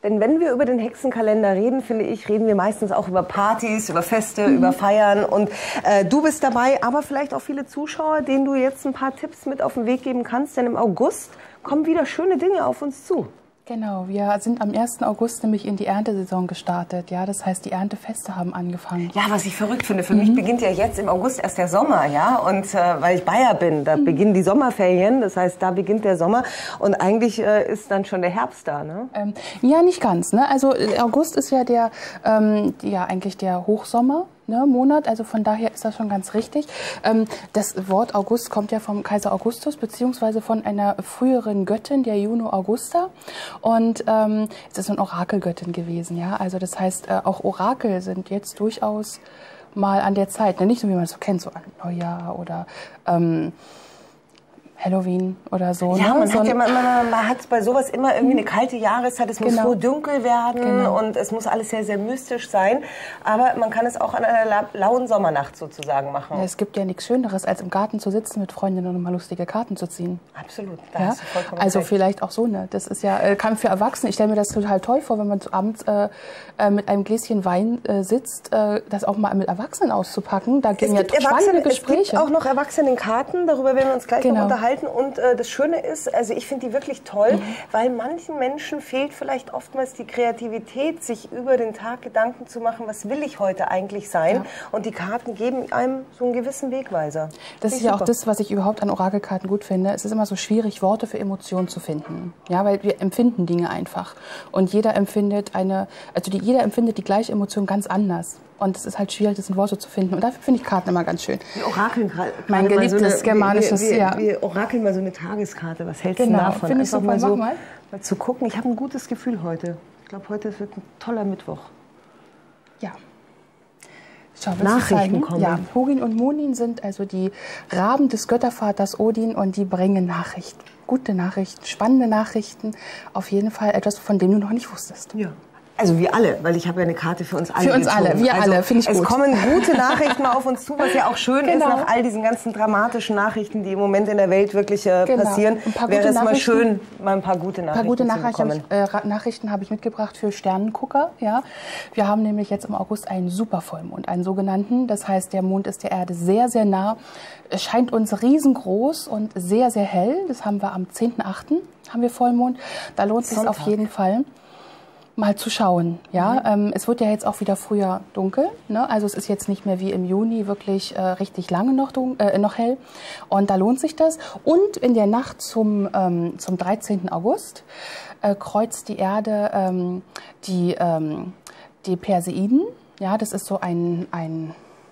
Denn wenn wir über den Hexenkalender reden, finde ich, reden wir meistens auch über Partys, über Feste, über Feiern. Und du bist dabei, aber vielleicht auch viele Zuschauer, denen du jetzt ein paar Tipps mit auf den Weg geben kannst. Denn im August kommen wieder schöne Dinge auf uns zu. Genau, wir sind am 1. August nämlich in die Erntesaison gestartet. Ja, das heißt, die Erntefeste haben angefangen. Ja, was ich verrückt finde, für mich beginnt ja jetzt im August erst der Sommer, ja. Und weil ich Bayer bin, da beginnen die Sommerferien, das heißt, da beginnt der Sommer. Und eigentlich ist dann schon der Herbst da, ne? Ja, nicht ganz. Ne? Also August ist ja eigentlich der Hochsommer. Ne, Monat, also von daher ist das schon ganz richtig. Das Wort August kommt ja vom Kaiser Augustus, beziehungsweise von einer früheren Göttin, der Juno Augusta. Und es ist eine Orakelgöttin gewesen, ja. Also das heißt, auch Orakel sind jetzt durchaus mal an der Zeit. Ne? Nicht so, wie man es so kennt, so an Neujahr oder Halloween oder so. Ja, ne? Man hat bei sowas immer irgendwie eine kalte Jahreszeit. Es muss früh dunkel werden und es muss alles sehr, sehr mystisch sein. Aber man kann es auch an einer lauen Sommernacht sozusagen machen. Ja, es gibt ja nichts Schöneres, als im Garten zu sitzen mit Freundinnen und mal lustige Karten zu ziehen. Absolut, da ja? hast du vollkommen Also recht. vielleicht auch so, ne? Das ist ja, kann für Erwachsene, ich stelle mir das total toll vor, wenn man abends mit einem Gläschen Wein sitzt, das auch mal mit Erwachsenen auszupacken. Da gehen ja spannende Gespräche. Es gibt auch noch Erwachsenenkarten, darüber werden wir uns gleich noch unterhalten. Und das Schöne ist, also ich finde die wirklich toll, weil manchen Menschen fehlt vielleicht oftmals die Kreativität, sich über den Tag Gedanken zu machen, was will ich heute eigentlich sein? Ja. Und die Karten geben einem so einen gewissen Wegweiser. Das ist ja auch das, was ich überhaupt an Orakelkarten gut finde. Es ist immer so schwierig, Worte für Emotionen zu finden. Ja, weil wir empfinden Dinge einfach. Und jeder empfindet jeder empfindet die gleiche Emotion ganz anders. Und es ist halt schwierig, das in Worte zu finden. Und dafür finde ich Karten immer ganz schön. Wir orakeln gerade. Mein geliebtes germanisches, wir orakeln mal so eine Tageskarte. Was hältst du davon? Finde ich super. Mal so mal zu gucken. Ich habe ein gutes Gefühl heute. Ich glaube, heute wird ein toller Mittwoch. Ja. Schau, Nachrichten kommen. Ja, Hugin und Munin sind also die Raben des Göttervaters Odin und die bringen Nachrichten. Gute Nachrichten, spannende Nachrichten. Auf jeden Fall etwas, von dem du noch nicht wusstest. Ja. Also wir alle, weil ich habe ja eine Karte für uns alle. Für uns alle, wir alle, finde ich gut. Es kommen gute Nachrichten auf uns zu, was ja auch schön ist, nach all diesen ganzen dramatischen Nachrichten, die im Moment in der Welt wirklich passieren. Wäre es mal schön, mal ein paar gute Nachrichten zu bekommen. Nachrichten habe ich mitgebracht für Sternengucker. Ja. Wir haben nämlich jetzt im August einen Supervollmond, einen sogenannten. Das heißt, der Mond ist der Erde sehr, sehr nah. Es scheint uns riesengroß und sehr, sehr hell. Das haben wir am 10.8. haben wir Vollmond. Da lohnt es sich auf jeden Fall, mal zu schauen. Ja? Es wird ja jetzt auch wieder früher dunkel. Ne? Also es ist jetzt nicht mehr wie im Juni wirklich richtig lange noch hell. Und da lohnt sich das. Und in der Nacht zum 13. August kreuzt die Erde die Perseiden. Ja, das ist so ein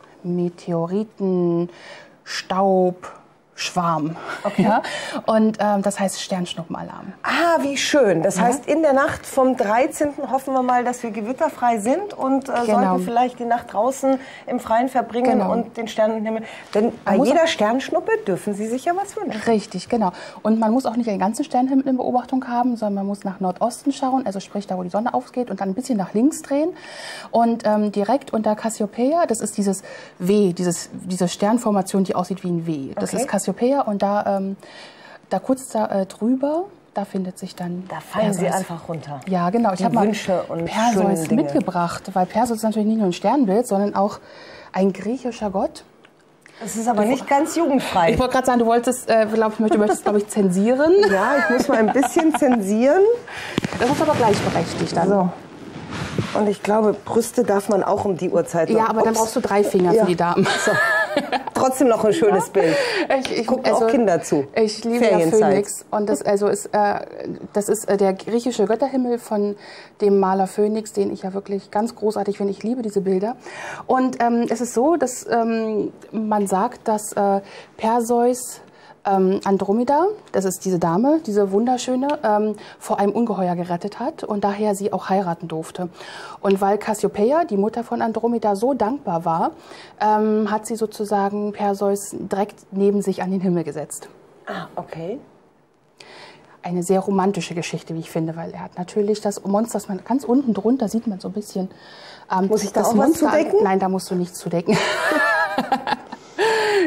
Meteoritenstaub. Schwarm. Okay. Ja? Und das heißt Sternschnuppenalarm. Ah, wie schön. Das heißt, in der Nacht vom 13. hoffen wir mal, dass wir gewitterfrei sind und sollten vielleicht die Nacht draußen im Freien verbringen und den Sternenhimmel. Denn bei jeder Sternschnuppe dürfen Sie sich ja was wünschen. Richtig, genau. Und man muss auch nicht den ganzen Sternenhimmel in Beobachtung haben, sondern man muss nach Nordosten schauen, also sprich da, wo die Sonne aufgeht, und dann ein bisschen nach links drehen. Und direkt unter Cassiopeia, das ist dieses W, diese Sternformation, die aussieht wie ein W. Das ist Cassiopeia, und da kurz drüber, da findet sich dann Da fallen Perseus. Sie einfach runter. Ja, genau. Ich habe mal Perseus mitgebracht, weil Perseus ist natürlich nicht nur ein Sternbild, sondern auch ein griechischer Gott. Es ist aber nicht ganz jugendfrei. Ich wollte gerade sagen, du möchtest, glaube ich, zensieren. Ja, ich muss mal ein bisschen zensieren. Das ist aber gleichberechtigt dann. So. Und ich glaube, Brüste darf man auch um die Uhrzeit. Ja, aber dann brauchst du 3 Finger für die Damen. So. Trotzdem noch ein schönes Bild. Gucken auch Kinder zu. Ich liebe ja Phönix. Und das ist der griechische Götterhimmel von dem Maler Phönix, den ich ja wirklich ganz großartig finde. Ich liebe diese Bilder. Und es ist so, dass man sagt, dass Perseus Andromeda, das ist diese Dame, diese wunderschöne, vor einem Ungeheuer gerettet hat und daher sie auch heiraten durfte. Und weil Cassiopeia, die Mutter von Andromeda, so dankbar war, hat sie sozusagen Perseus direkt neben sich an den Himmel gesetzt. Ah, okay. Eine sehr romantische Geschichte, wie ich finde, weil er hat natürlich das Monster, das man ganz unten drunter sieht man so ein bisschen. Muss ich da auch was zudecken? Nein, da musst du nichts zudecken.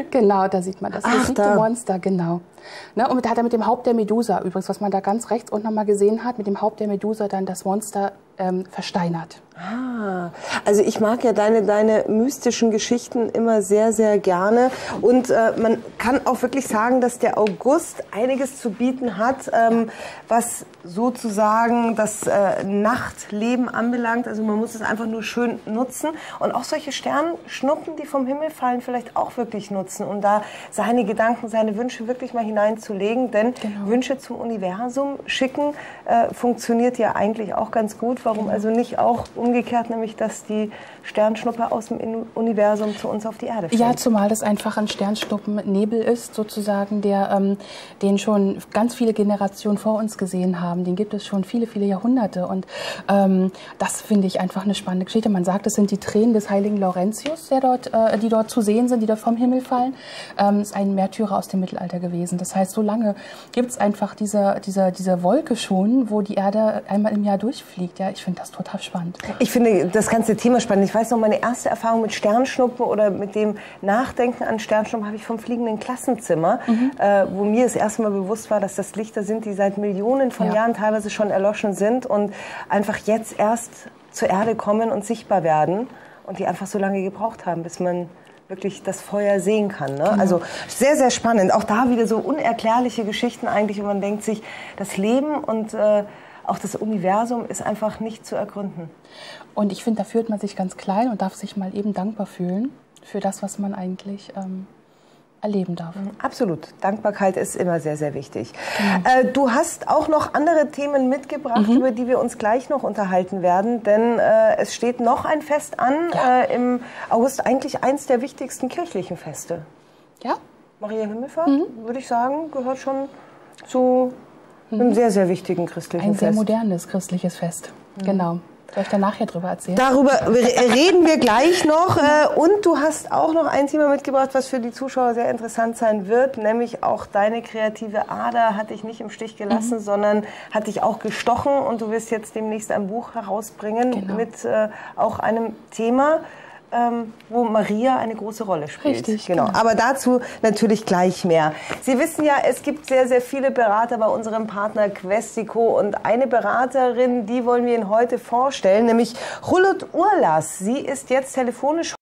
Genau, da sieht man das. Das siebte Monster, genau. Ne, und da hat er mit dem Haupt der Medusa, übrigens, was man da ganz rechts unten nochmal gesehen hat, mit dem Haupt der Medusa dann das Monster versteinert. Ah, also ich mag ja deine mystischen Geschichten immer sehr, sehr gerne. Und man kann auch wirklich sagen, dass der August einiges zu bieten hat, was sozusagen das Nachtleben anbelangt. Also man muss es einfach nur schön nutzen und auch solche Sternschnuppen, die vom Himmel fallen, vielleicht auch wirklich nutzen, um da seine Gedanken, seine Wünsche wirklich mal hineinzulegen. Denn Wünsche zum Universum schicken funktioniert ja eigentlich auch ganz gut. Warum also nicht auch umgekehrt, nämlich dass die Sternschnuppe aus dem Universum zu uns auf die Erde fällt? Ja, zumal das einfach ein Sternschnuppennebel ist, sozusagen, den schon ganz viele Generationen vor uns gesehen haben. Den gibt es schon viele, viele Jahrhunderte. Und das finde ich einfach eine spannende Geschichte. Man sagt, es sind die Tränen des heiligen Laurentius, die dort zu sehen sind, die dort vom Himmel fallen. Ist ein Märtyrer aus dem Mittelalter gewesen. Das heißt, so lange gibt es einfach diese Wolke schon, wo die Erde einmal im Jahr durchfliegt. Ja, ich finde das total spannend. Ich finde das ganze Thema spannend. Ich weiß noch, meine erste Erfahrung mit Sternschnuppen oder mit dem Nachdenken an Sternschnuppen habe ich vom fliegenden Klassenzimmer, wo mir das erste Mal bewusst war, dass das Lichter sind, die seit Millionen von Jahren teilweise schon erloschen sind und einfach jetzt erst zur Erde kommen und sichtbar werden und die einfach so lange gebraucht haben, bis man wirklich das Feuer sehen kann. Ne? Also sehr, sehr spannend. Auch da wieder so unerklärliche Geschichten eigentlich, und man denkt sich, das Leben und auch das Universum ist einfach nicht zu ergründen. Und ich finde, da fühlt man sich ganz klein und darf sich mal eben dankbar fühlen für das, was man eigentlich erleben darf. Absolut. Dankbarkeit ist immer sehr, sehr wichtig. Du hast auch noch andere Themen mitgebracht, über die wir uns gleich noch unterhalten werden, denn es steht noch ein Fest an, im August, eigentlich eins der wichtigsten kirchlichen Feste. Ja. Maria Himmelfahrt, würde ich sagen, gehört schon zu einem sehr, sehr wichtigen christlichen Fest. Ein sehr modernes christliches Fest, genau. Soll ich da nachher drüber erzählen? Darüber reden wir gleich noch. Und du hast auch noch ein Thema mitgebracht, was für die Zuschauer sehr interessant sein wird, nämlich auch deine kreative Ader hat dich nicht im Stich gelassen, sondern hat dich auch gestochen. Und du wirst jetzt demnächst ein Buch herausbringen mit auch einem Thema, wo Maria eine große Rolle spielt. Richtig, genau. Aber dazu natürlich gleich mehr. Sie wissen ja, es gibt sehr, sehr viele Berater bei unserem Partner Questico und eine Beraterin, die wollen wir Ihnen heute vorstellen, nämlich Hulut Urlas. Sie ist jetzt telefonisch